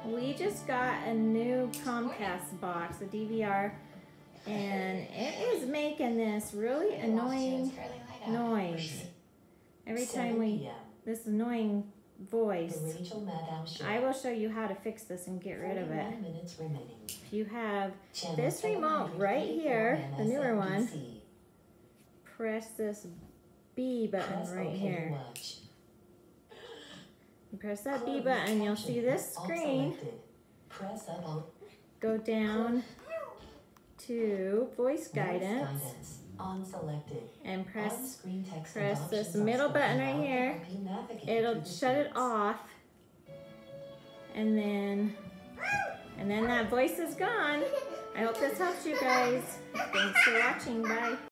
We just got a new Comcast box, a DVR, and it is making this really annoying noise. Every time this annoying voice. I will show you how to fix this and get rid of it. If you have this remote right here, the newer one, press this B button right here. You press that B button, you'll see this screen. Go down to voice guidance and press this middle button right here. It'll shut it off, and then that voice is gone. I hope this helps you guys. Thanks for watching. Bye.